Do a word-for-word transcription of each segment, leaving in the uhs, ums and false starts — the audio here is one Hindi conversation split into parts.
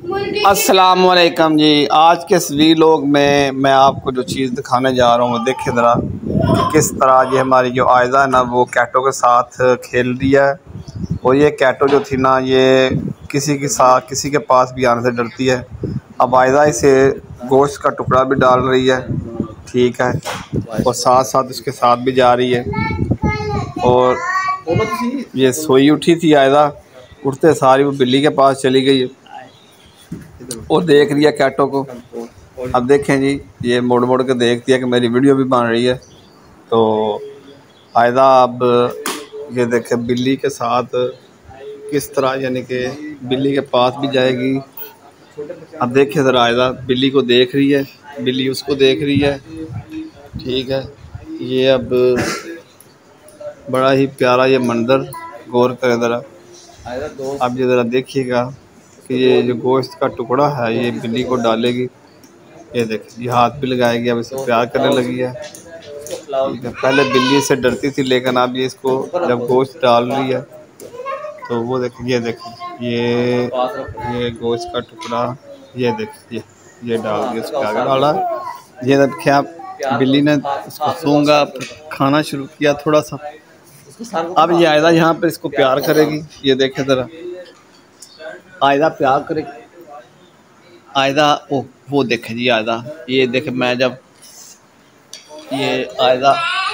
अस्सलाम वालेकुम जी। आज के इस वीलॉग में मैं आपको जो चीज़ दिखाने जा रहा हूँ देखिए ज़रा कि किस तरह ये हमारी जो आयज़ा है ना वो कैटो के साथ खेल रही है। और ये कैटो जो थी ना ये किसी के साथ किसी के पास भी आने से डरती है। अब आयज़ा इसे गोश्त का टुकड़ा भी डाल रही है, ठीक है, और साथ साथ उसके साथ भी जा रही है। और ये सोई उठी थी आयज़ा, उठते सारी वो बिल्ली के पास चली गई है और देख रही है कैटो को। अब देखें जी, ये मोड़ मोड़ के देखती है कि मेरी वीडियो भी बन रही है। तो आयदा अब ये देखें बिल्ली के साथ किस तरह, यानी कि बिल्ली के पास भी जाएगी। अब देखें ज़रा, आयदा बिल्ली को देख रही है, बिल्ली उसको देख रही है, ठीक है। ये अब बड़ा ही प्यारा ये मंजर, गौर करें ज़रा। अब ये ज़रा देखिएगा कि ये जो गोश्त का टुकड़ा है ये बिल्ली को डालेगी। ये देखिए, ये हाथ भी लगाएगी, अब इसे प्यार करने लगी है, ठीक है। पहले बिल्ली से डरती थी, लेकिन अब ये इसको जब गोश्त डाल रही है तो वो देखिए, ये देखिए, ये ये गोश्त का टुकड़ा, ये देखिए, ये ये डाल दिया, उसके आगे डाला। ये देखिए, आप बिल्ली ने इसको सूंघा, खाना शुरू किया थोड़ा सा। अब ये आयदा यहाँ पर इसको प्यार करेगी। ये देखे ज़रा, आयदा प्यार करेगी। आयदा ओ वो देखे जी, आयदा ये देखे, मैं जब ये आयदा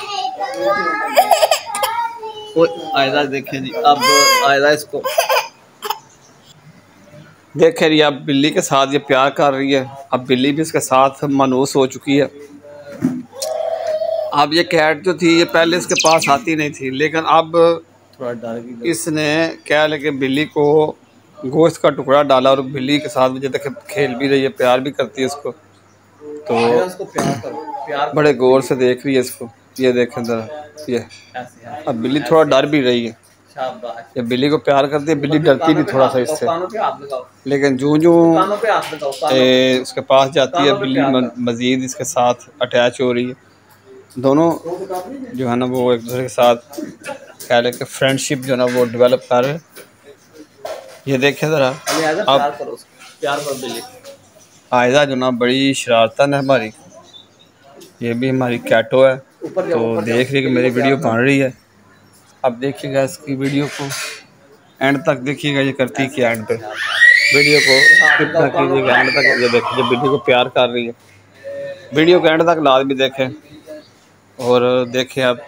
वो आयदा देखे जी, अब आयदा इसको देखे रही, अब बिल्ली के साथ ये प्यार कर रही है। अब बिल्ली भी इसके साथ मनूस हो चुकी है। अब ये कैट जो थी ये पहले इसके पास आती नहीं थी, लेकिन अब इसने क्या लगे बिल्ली को गोश्त का टुकड़ा डाला और बिल्ली के साथ मुझे देखे खेल भी रही है, प्यार भी करती है इसको। तो इसको प्यार करो, प्यार बड़े गौर से देख रही है इसको। ये देखें ज़रा, ये अब बिल्ली थोड़ा डर भी रही है। ये बिल्ली को प्यार करती है, बिल्ली डरती भी थोड़ा सा इससे, लेकिन जो जो उसके पास जाती है बिल्ली मज़ीद इसके साथ अटैच हो रही है। दोनों जो है ना वो एक दूसरे के साथ कह लें कि फ्रेंडशिप जो है ना वो डेवलप कर रहे हैं। ये देखें ज़रा, अब आयज़ा जो ना बड़ी शरारतन है हमारी, ये भी हमारी कैटो है। तो देख रही कि मेरी वीडियो बन रही है। अब देखिएगा इसकी वीडियो को एंड तक देखिएगा, ये करती क्या एंड पे वीडियो को स्किप ना कीजिएगा, एंड तक ये देखिए वीडियो को प्यार कर रही है। वीडियो को एंड तक लाजमी देखें और देखें। अब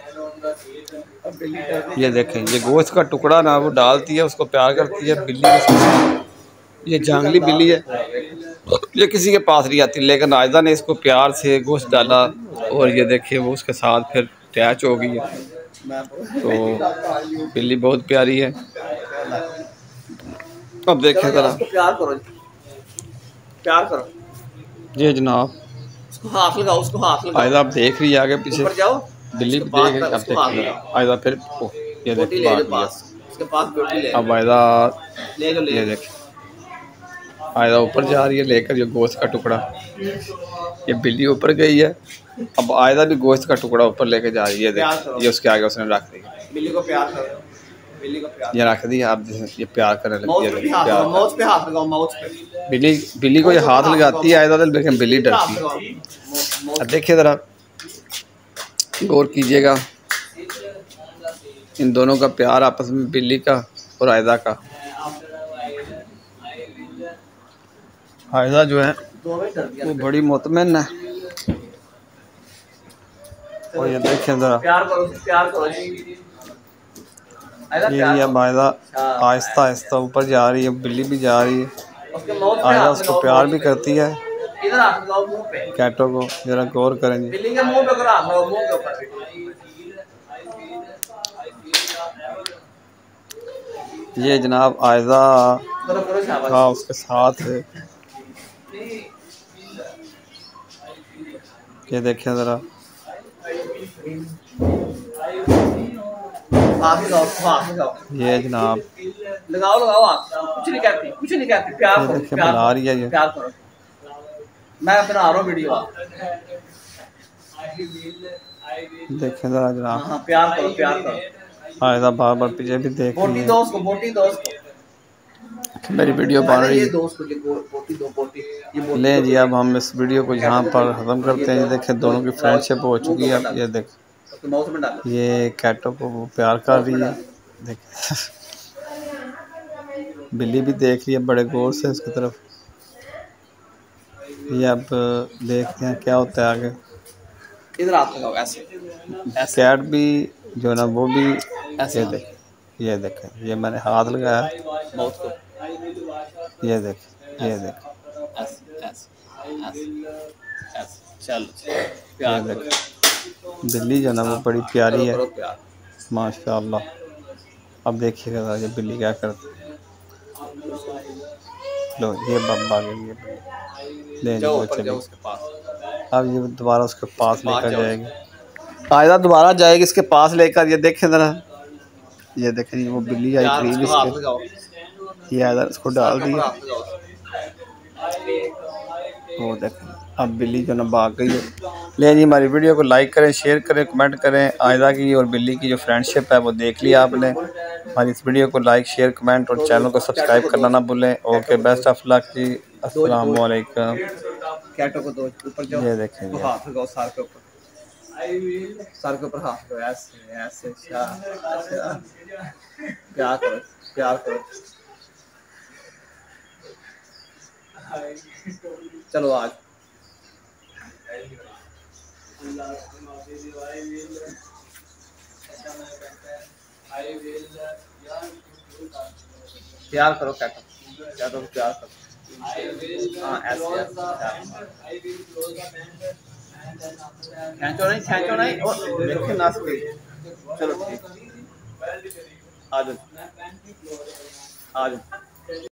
ये देखें, ये गोश्त का टुकड़ा ना वो डालती है, उसको प्यार करती है बिल्ली। ये जंगली बिल्ली है, ये किसी के पास नहीं आती, लेकिन आयज़ा ने इसको प्यार से गोश्त डाला और ये देखिए वो उसके साथ फिर अटैच हो गई है। तो बिल्ली बहुत प्यारी है। अब देखें ज़रा, प्यार करो, प्यार करो जी जनाब, उसको हाथ लगाओ, उसको हाथ लगाओ। आयज़ा आप देख रही है आगे पीछे, बिल्ली भी देख रही है। अब देखिए आयज़ा फिर ओ, ये देखिए अब आयज़ा ये देखिए, आयज़ा ऊपर जा रही है लेकर ये गोश्त का टुकड़ा। ये बिल्ली ऊपर गई है, अब आयज़ा भी गोश्त का टुकड़ा ऊपर लेके जा रही है। देखिए ये उसके आगे उसने रख दिया, बिल्ली को प्यार करो, बिल्ली को प्यार ये रख दिया। आप ये प्यार करने लगी है, माउथ पे हाथ लगाओ, माउथ पे। बिल्ली बिल्ली को ये हाथ लगाती है आयज़ा, लेकिन बिल्ली डरती है। अब देखिए ज़रा गौर कीजिएगा इन दोनों का प्यार आपस में, बिल्ली का और आयज़ा का। आयज़ा जो है वो बड़ी मुतमिन है। और ये देखें ज़रा, प्यार करो, प्यार करो जी। ये अब आयज़ा आहिस्ता आहिस्ता ऊपर जा रही है, बिल्ली भी जा रही है। आयज़ा उसको प्यार भी करती है कैटो को। जरा गौर करेंगे, ये जनाब आयज़ा का उसके साथ है। ये देखें ज़रा, ये जनाब लगाओ लगाओ, आप कुछ नहीं कहती, कुछ नहीं कहती, प्यार करो, प्यार बना रही है, ये प्यार करो। मैं बना रहा हूँ वीडियो, देखें ज़रा जनाब। हाँ प्यार करो, प्यार करो। आयज़ा बार बार पीछे भी देख रही है। बोटी दो उसको, बोटी दो उसको। मेरी वीडियो बन रही है। ले जी अब हम इस वीडियो को यहाँ पर ख़त्म करते हैं। ये देखें दोनों की फ्रेंडशिप हो चुकी है। अब ये देखें ये कैटो को वो प्यार कर रही है। देखें बिल्ली भी देख रही है बड़े गौर से उसकी तरफ। ये अब देखते हैं क्या होता है आगे। इधर हाथ लगाओ ऐसे ऐसे। कैट भी जो है ना वो भी ये देखें ये देखें ये मैंने हाथ लगाया माउथ को ये देखें ये देखें ऐसे ऐसे ऐसे ऐसे। चलो ये प्यार करो देखें बिल्ली जो है ना वो बड़ी प्यारी करो है करो प्यार। माशाल्लाह। अब देखिएगा ये बिल्ली क्या करती है। लो ये बब्बा गई ये बिल्ली ले जाओ वो ऊपर चली। जाओ उसके पास अब ये दोबारा उसके पास पास लेकर जाओ। जाएगी। आयदा दोबारा जाएगी इसके पास लेकर। ये देखें ज़रा ये देखें वो बिल्ली आई प्यार करीब उसको हाथ इसके। लगाओ ये आयदा इसको सर डाल के ऊपर दिया। हाथ लगाओ। वो देखें अब बिल्ली जो ना भाग गई है। ले जी हमारी वीडियो को लाइक करें शेयर करें कमेंट करें। आयदा की और बिल्ली की जो फ्रेंडशिप है वो देख लिया आपने। हमारी इस वीडियो को लाइक शेयर कमेंट और चैनल को सब्सक्राइब करना ना भूलें। ओके बेस्ट ऑफ लक जी। अस्सलाम वालेकुम। कैटो को दो ऊपर जाओ। ये देखें तो ये हाथ लगाओ सर के ऊपर सर के ऊपर हाथ लगाओ ऐसे ऐसे अच्छा अच्छा। प्यार करो प्यार करो। चलो आज प्यार करो कैटो कैटो को प्यार करो। हाँ ऐसे ऐसे खींचो नहीं खींचो नहीं और देखे नाच गई। चलो ठीक आ जाओ आ जाओ।